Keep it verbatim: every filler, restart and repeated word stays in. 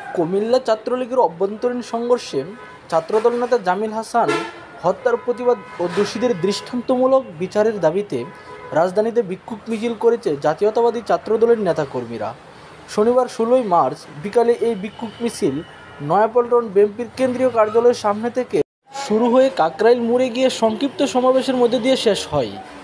কুমিল্লা ছাত্রলীগের অভ্যন্তরীণ সংঘর্ষে ছাত্রদল নেতা জামিল হাসান হত্যার প্রতিবাদ ও দোষীদের দৃষ্টান্তমূলক বিচারের দাবিতে রাজধানীতে বিক্ষোভ মিছিল করেছে জাতীয়তাবাদী ছাত্রদলের নেতাকর্মীরা। শনিবার ষোলোই মার্চ বিকালে এই বিক্ষোভ মিছিল নয়াপল্টন বিএনপির কেন্দ্রীয় কার্যালয়ের সামনে থেকে শুরু হয়ে কাকরাইল মোড়ে গিয়ে সংক্ষিপ্ত সমাবেশের মধ্যে দিয়ে শেষ হয়।